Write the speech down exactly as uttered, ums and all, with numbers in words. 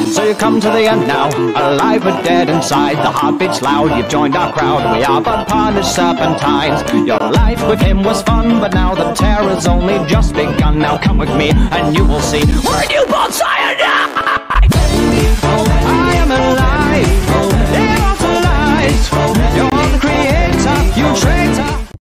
So you come to the end now, alive but dead inside. The heart beats loud, you've joined our crowd. We are but punished serpentines. Your life with him was fun, but now the terror's only just begun. Now come with me and you will see we're newborn science.